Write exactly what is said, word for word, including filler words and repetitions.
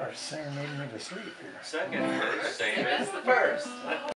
Serenading me to sleep here. Second, same That's as the first.